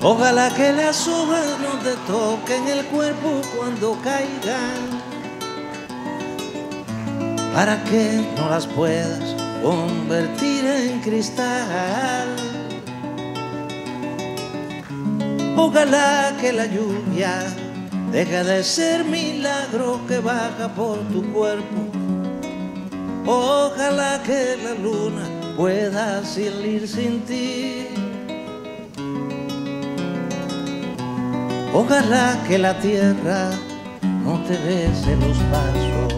Ojalá que las hojas no te toquen el cuerpo cuando caigan, para que no las puedas convertir en cristal. Ojalá que la lluvia deje de ser milagro que baja por tu cuerpo. Ojalá que la luna pueda salir sin ti. Ojalá que la tierra no te bese los pasos.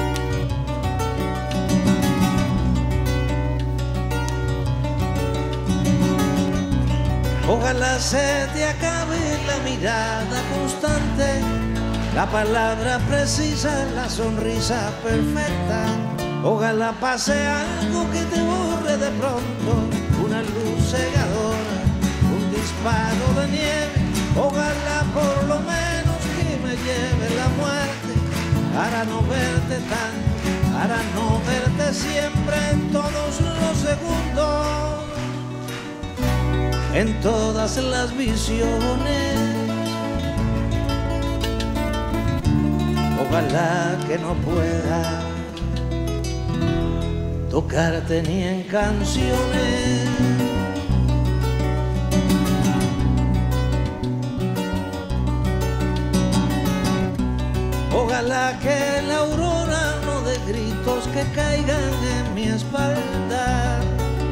Ojalá se te acabe la mirada constante, la palabra precisa, la sonrisa perfecta. Ojalá pase algo que te borre de pronto, una luz cegadora, un disparo de nieve. Ojalá por lo menos que me lleve la muerte, para no verte tanto, para no verte siempre en todos los segundos, en todas las visiones. Ojalá que no pueda tocarte ni en canciones. Ojalá que la aurora no dé gritos que caigan en mi espalda.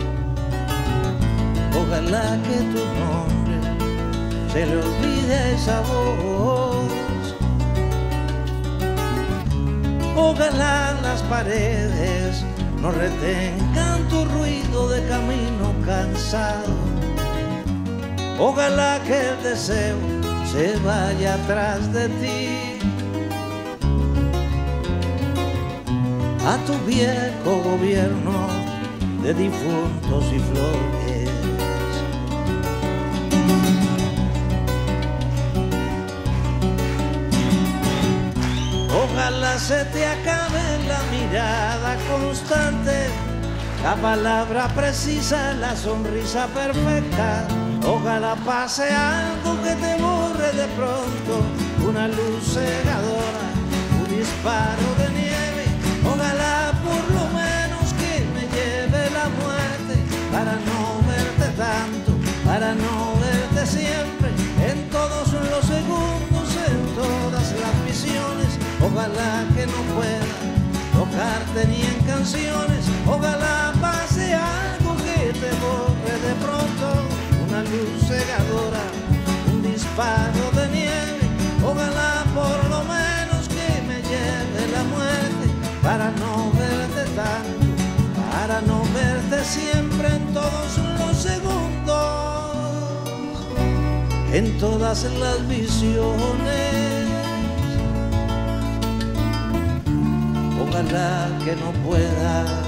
Ojalá que tu nombre se le olvide a esa voz. Ojalá las paredes no retengan tu ruido de camino cansado. Ojalá que el deseo se vaya atrás de ti, a tu viejo gobierno de difuntos y flores. Ojalá se te acabe la mirada constante, la palabra precisa, la sonrisa perfecta. Ojalá pase algo que te borre de pronto, una luz cegadora, un disparo de nieve. Ojalá por lo menos que me lleve la muerte, para no verte tanto, para no verte siempre, en todos los segundos, en todas las visiones. Ojalá que no pueda tocarte ni en canciones. Ojalá pase algo que te borre de pronto, una luz cegadora, un disparo de nieve. Ojalá por lo menos que me lleve la muerte, para no verte tanto, para no verte siempre, en todos los segundos, en todas las visiones. Ojalá que no pueda